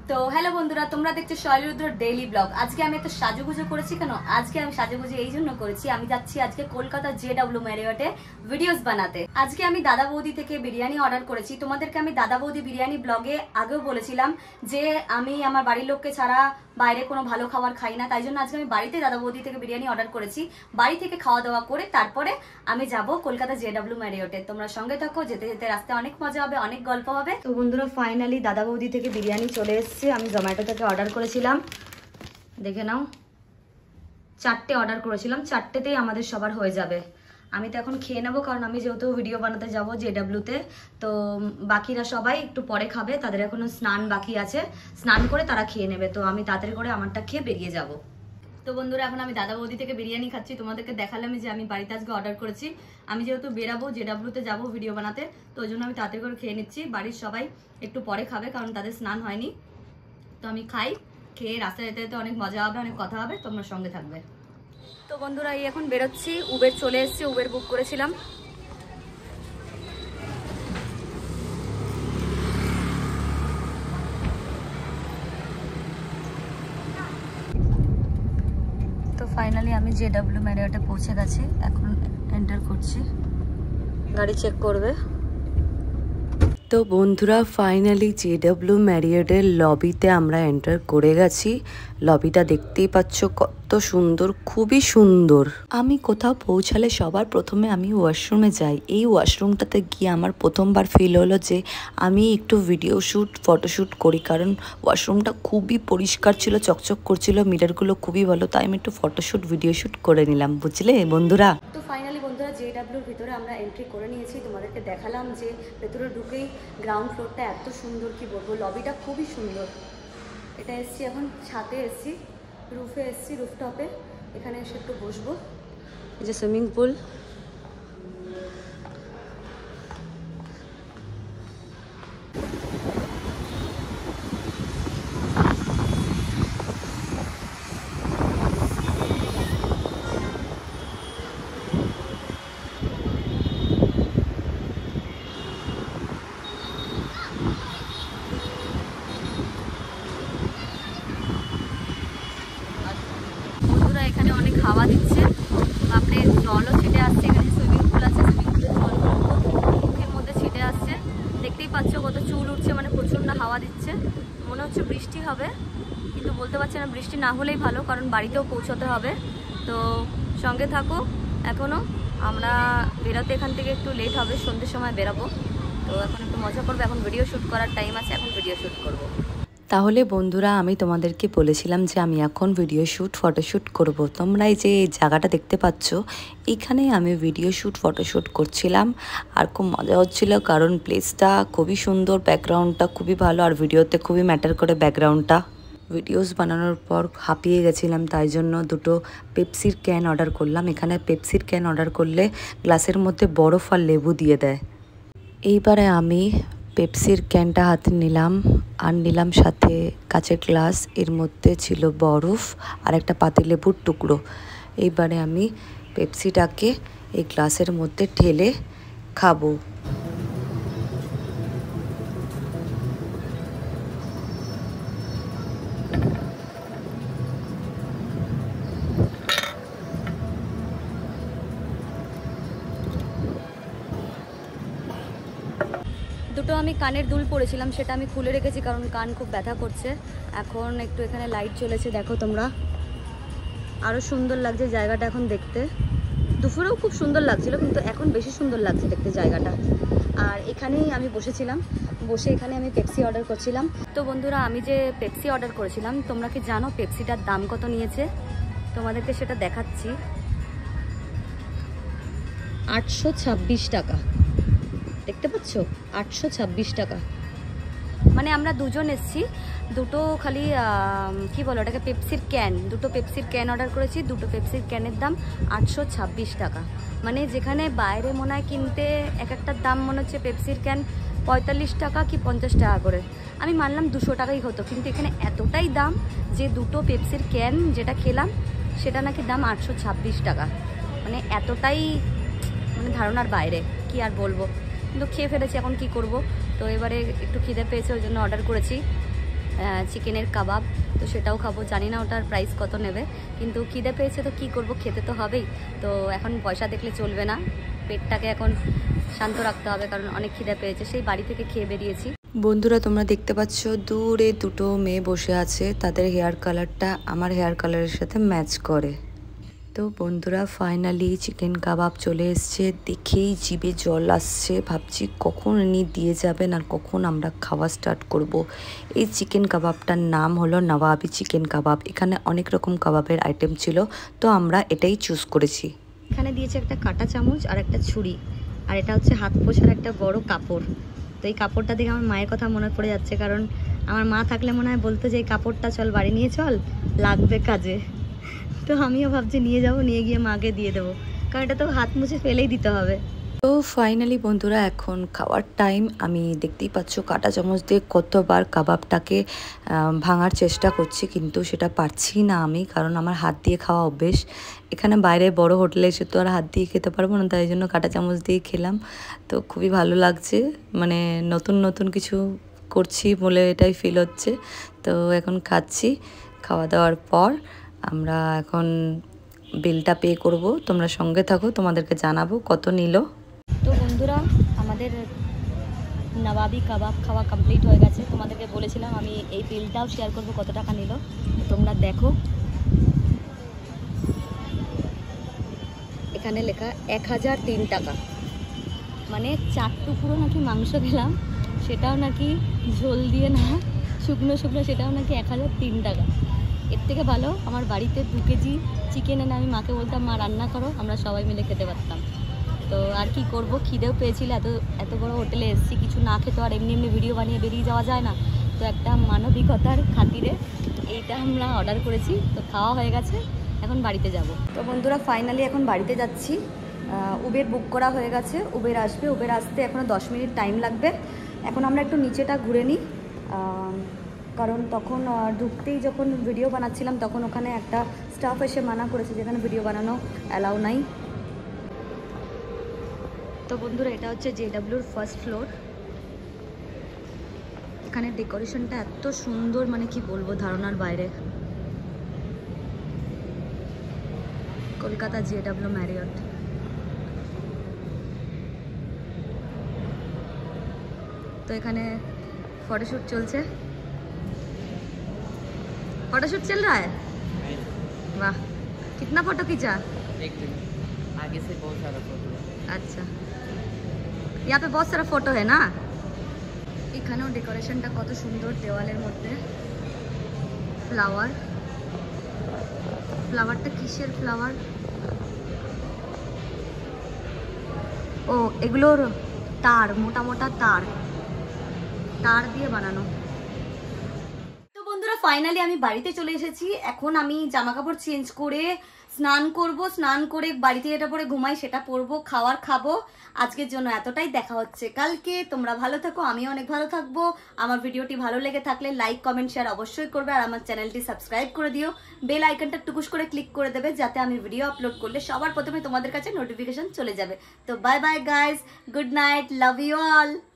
তো হ্যালো বন্ধুরা, তোমরা দেখছো শৈলরুদ্র ডেইলি ব্লগ। আজকে আমি একটা সাজুগুজু করেছি। কেন আজকে আমি সাজুগুজু এই জন্য করেছি, আমি যাচ্ছি আজকে কলকাতা JW ম্যারিয়টে ভিডিওস বানাতে। আজকে আমি দাদা বৌদি থেকে বিরিয়ানি অর্ডার করেছি। তোমাদেরকে আমি দাদা বৌদি বিরিয়ানি ব্লগে আগেও বলেছিলাম যে আমি আমার বাড়ির লোককে ছাড়া বাইরে কোনো ভালো খাবার খাই না, তাই জন্য আজকে আমি বাড়িতে দাদা বৌদি থেকে বিরিয়ানি অর্ডার করেছি। বাড়ি থেকে খাওয়া দাওয়া করে তারপরে আমি যাব কলকাতা JW ম্যারিয়টে। তোমরা সঙ্গে থাকো, যেতে যেতে রাস্তায় অনেক মজা হবে, অনেক গল্প হবে। তো বন্ধুরা, ফাইনালি দাদা বৌদি থেকে বিরিয়ানি চলে এসেছে। আমি জোম্যাটো থেকে অর্ডার করেছিলাম, দেখে নাও। 4টে অর্ডার করেছিলাম, 4টেতেই আমাদের সবার হয়ে যাবে। আমি তো এখন খেয়ে নেবো, কারণ আমি যেহেতু ভিডিও বানাতে যাব JW-তে। তো বাকিরা সবাই একটু পরে খাবে, তাদের এখনো স্নান বাকি আছে, স্নান করে তারা খেয়ে নেবে। তো আমি তাড়াতাড়ি করে আমারটা খেয়ে বেরিয়ে যাব। তো বন্ধুরা, এখন আমি দাদা বৌদি থেকে বিরিয়ানি খাচ্ছি। তোমাদেরকে দেখালাম যে আমি বাড়িতে আজকে অর্ডার করেছি। আমি যেহেতু বেরাবো, JW-তে যাবো ভিডিও বানাতে, তো ওই জন্য আমি তাড়াতাড়ি করে খেয়ে নিচ্ছি। বাড়ির সবাই একটু পরে খাবে, কারণ তাদের স্নান হয়নি। তো আমি খাই, খেয়ে রাস্তায় যেতে যেতে অনেক মজা হবে, অনেক কথা হবে, তোমরা সঙ্গে থাকবে। তো বন্ধুরা, এই এখন বেরোচ্ছি। উবের চলে এসেছি, উবের বুক করেছিলাম। তো ফাইনালি আমি JW ম্যারিয়টে পৌঁছে গেছি। এখন এন্টার করছি, গাড়ি চেক করবে। তো বন্ধুরা, ফাইনালি JW ম্যারিয়টের লবিতে আমরা এন্টার করে গেছি। লবিটা দেখতেই পাচ্ছ কত সুন্দর, খুবই সুন্দর। আমি কোথাও পৌঁছালে সবার প্রথমে আমি ওয়াশরুমে যাই। এই ওয়াশরুমটাতে গিয়ে আমার প্রথমবার ফিল হলো যে আমি একটু ভিডিও শ্যুট, ফটোশ্যুট করি, কারণ ওয়াশরুমটা খুবই পরিষ্কার ছিল, চকচক করছিল, মিররগুলো খুবই ভালো। তাই আমি একটু ফটোশ্যুট, ভিডিও শ্যুট করে নিলাম, বুঝলে বন্ধুরা। তো ফাইনালি বন্ধুরা, JW-র ভিতরে আমরা এন্ট্রি করে নিয়েছি। তোমাদেরকে দেখালাম যে ভেতরে ঢুকেই গ্রাউন্ড ফ্লোরটা এত সুন্দর, কি বলবো, লবিটা খুবই সুন্দর। এটা এসছি, এখন ছাদে এসছি, রুফে এসছি, রুফটপে। এখানে এসে একটু বসবো। এই যে সুইমিং পুল। এখানে অনেক হাওয়া দিচ্ছে, বাপরে, জলও ছিটে আসছে। এখানে সুইমিং পুল আছে, সুইমিং পুলের জলগুলো মুখের মধ্যে ছিটে আসছে। দেখতেই পাচ্ছ কত চুল উঠছে, মানে প্রচণ্ড হাওয়া দিচ্ছে। মনে হচ্ছে বৃষ্টি হবে, কিন্তু বলতে পারছি না। বৃষ্টি না হলেই ভালো, কারণ বাড়িতেও পৌঁছতে হবে। তো সঙ্গে থাকো। এখনও আমরা বেরোতে এখান থেকে একটু লেট হবে, সন্ধ্যের সময় বেরাবো। তো এখন একটু মজা করবো, এখন ভিডিও শ্যুট করার টাইম আছে, এখন ভিডিও শ্যুট করবো। তাহলে বন্ধুরা, আমি তোমাদেরকে বলেছিলাম যে আমি এখন ভিডিও শ্যুট, ফটোশ্যুট করব। তোমরা এই যে জায়গাটা দেখতে পাচ্ছ, এখানে আমি ভিডিও শ্যুট, ফটোশ্যুট করছিলাম। আর খুব মজা হচ্ছিল, কারণ প্লেসটা খুবই সুন্দর, ব্যাকগ্রাউন্ডটা খুবই ভালো, আর ভিডিওতে খুবই ম্যাটার করে ব্যাকগ্রাউন্ডটা। ভিডিওস বানানোর পর হাঁপিয়ে গেছিলাম, তাই জন্য 2টো পেপসির ক্যান অর্ডার করলাম। এখানে পেপসির ক্যান অর্ডার করলে গ্লাসের মধ্যে বরফ আর লেবু দিয়ে দেয়। এইবারে আমি পেপসির ক্যানটা হাতে নিলাম, আর নিলাম সাথে কাচের গ্লাস। এর মধ্যে ছিল বরফ আর একটা পাতিলেবুর টুকরো। এইবারে আমি পেপসিটাকে এই গ্লাসের মধ্যে ঢেলে খাবো। দুটো আমি কানের দুল পরেছিলাম, সেটা আমি খুলে রেখেছি, কারণ কান খুব ব্যথা করছে। এখন একটু এখানে লাইট চলেছে, দেখো তোমরা, আরও সুন্দর লাগছে জায়গাটা এখন দেখতে। দুপুরেও খুব সুন্দর লাগছিল, কিন্তু এখন বেশি সুন্দর লাগছে দেখতে জায়গাটা। আর এখানেই আমি বসেছিলাম, বসে এখানে আমি পেপসি অর্ডার করছিলাম। তো বন্ধুরা, আমি যে পেপসি অর্ডার করেছিলাম, তোমরা কি জানো পেপসিটার দাম কত নিয়েছে? তোমাদেরকে সেটা দেখাচ্ছি। 826 টাকা। দেখতে পাচ্ছ, 826 টাকা। মানে আমরা দুজন এসছি, দুটো খালি কি বলো ওটাকে, পেপসির ক্যান, দুটো পেপসির ক্যান অর্ডার করেছি। দুটো পেপসির ক্যানের দাম 826 টাকা। মানে যেখানে বাইরে মনে হয় কিনতে এক একটার দাম মনে হচ্ছে পেপসির ক্যান 45 টাকা কি 50 টাকা করে। আমি মানলাম 200 টাকাই হতো, কিন্তু এখানে এতটাই দাম যে দুটো পেপসির ক্যান যেটা খেলাম সেটা নাকি দাম 826 টাকা। মানে এতটাই, মানে ধারণার বাইরে, কি আর বলবো। কিন্তু খেয়ে ফেলেছি, এখন কি করব। তো এবারে একটু খিদে পেয়েছে, ওই জন্য অর্ডার করেছি। চিকেনের কাবাব, তো সেটাও খাবো। জানি না ওটার প্রাইস কত নেবে, কিন্তু খিদে পেয়েছে তো কি করব, খেতে তো হবেই। তো এখন পয়সা দেখলে চলবে না, পেটটাকে এখন শান্ত রাখতে হবে, কারণ অনেক খিদে পেয়েছে, সেই বাড়ি থেকে খেয়ে বেরিয়েছি। বন্ধুরা তোমরা দেখতে পাচ্ছ দূরে দুটো মেয়ে বসে আছে, তাদের হেয়ার কালারটা আমার হেয়ার কালারের সাথে ম্যাচ করে। তো বন্ধুরা ফাইনালি চিকেন কাবাব চলে এসছে, দেখেই জিভে জল আসছে, ভাবছি কখন ইনি দিয়ে যাবেন আর কখন আমরা খাওয়া স্টার্ট করব। এই চিকেন কাবাবটার নাম হলো নবাবি চিকেন কাবাব। এখানে অনেক রকম কাবাবের আইটেম ছিল, তো আমরা এটাই চুজ করেছি। এখানে দিয়েছে একটা কাঁটা চামচ আর একটা ছুরি, আর এটা হচ্ছে হাত পোছার একটা বড় কাপড়। তো এই কাপড়টা দেখে আমার মায়ের কথা মনে পড়ে যাচ্ছে, কারণ আমার মা থাকলে মনে হয় বলতো যে এই কাপড়টা চল বাড়ি নিয়ে চল, লাগবে কাজে। তো আমিও ভাবছি নিয়ে যাব, নিয়ে গিয়ে মাকে দিয়ে দেবো, কারণ এটা তো হাত মুছে ফেলেই দিতে হবে। তো ফাইনালি বন্ধুরা এখন খাওয়ার টাইম। আমি দেখতেই পাচ্ছ কাঁটা চামচ দিয়ে কতবার কাবাবটাকে ভাঙার চেষ্টা করছি, কিন্তু সেটা পারছি না আমি, কারণ আমার হাত দিয়ে খাওয়া অভ্যেস। এখানে বাইরে বড় হোটেলে এসে তো আর হাত দিয়ে খেতে পারবো না, তাই জন্য কাঁটা চামচ দিয়ে খেলাম। তো খুবই ভালো লাগছে, মানে নতুন নতুন কিছু করছি বলে এটাই ফিল হচ্ছে। তো এখন খাচ্ছি, খাওয়া দাওয়ার পর আমরা এখন বিলটা পে করব। তোমরা সঙ্গে থাকো, তোমাদেরকে জানাবো কত নিল। তো বন্ধুরা আমাদের নবাবি কাবাব খাওয়া কমপ্লিট হয়ে গেছে। তোমাদেরকে বলেছিলাম আমি এই বিলটাও শেয়ার করব কত টাকা নিল, তোমরা দেখো। এখানে লেখা 1003 টাকা, মানে 4 টুকরো নাকি মাংস খেলাম, সেটাও নাকি ঝোল দিয়ে না, শুকনো শুকনো, সেটাও নাকি 1003 টাকা। এর থেকে ভালো আমার বাড়িতে 2 কেজি চিকেন এনে আমি মাকে বলতাম মা রান্না করো, আমরা সবাই মিলে খেতে পারতাম। তো আর কি করব, খিদেও পেয়েছিল, এত বড় হোটেলে এসেছি, কিছু না খেতে আর এমনি এমনি ভিডিও বানিয়ে বেরিয়ে যাওয়া যায় না। তো একটা মানবিকতার খাতিরে এইটা আমরা অর্ডার করেছি। তো খাওয়া হয়ে গেছে, এখন বাড়িতে যাব। তো বন্ধুরা ফাইনালি এখন বাড়িতে যাচ্ছি। উবের বুক করা হয়ে গেছে, উবের আসবে, উবের আসতে এখনও 10 মিনিট টাইম লাগবে। এখন আমরা একটু নিচেটা ঘুরে নিই, কারণ তখন ঢুকতেই যখন ভিডিও বানাচ্ছিলাম তখন ওখানে একটা স্টাফ এসে মানা করেছে যেখানে ভিডিও বানানো অ্যালাউ নাই। তো বন্ধুরা এটা হচ্ছে জেডাব্লিউর ফার্স্ট ফ্লোর। এখানে ডেকোরেশনটা এত সুন্দর, মানে কি বলবো, ধারণার বাইরে। Kolkata JW Marriott. তো এখানে फोटोशूट चलছে, फोटोशूट चल रहा है। वाह, कितना फोटो खींचा? एक दिन आगे से बहुत सारा फोटो। अच्छा, यहाँ पे बहुत सारा फोटो है ना। এখানেও ডেকোরেশনটা কত সুন্দর, দেওয়ালের মধ্যে ফ্লাওয়ার। ফ্লাওয়ারটা কিসের ফ্লাওয়ার? ও এগুলোর তার, মোটা মোটা তার দিয়ে বানানো। তো বন্ধুরা ফাইনালি আমি বাড়িতে চলে এসেছি। এখন আমি জামা কাপড় চেঞ্জ করে স্নান করব, স্নান করে বাড়িতে যেটা পরে ঘুমাই সেটা পরবো, খাওয়ার খাবো। আজকের জন্য এতটাই, দেখা হচ্ছে কালকে। তোমরা ভালো থাকো, আমি অনেক ভালো থাকবো। আমার ভিডিওটি ভালো লেগে থাকলে লাইক কমেন্ট শেয়ার অবশ্যই করবে, আর আমার চ্যানেলটি সাবস্ক্রাইব করে দিও। বেল আইকনটা টুকুস করে ক্লিক করে দেবে, যাতে আমি ভিডিও আপলোড করলে সবার প্রথমে তোমাদের কাছে নোটিফিকেশন চলে যাবে। তো bye bye guys, good night, love you all.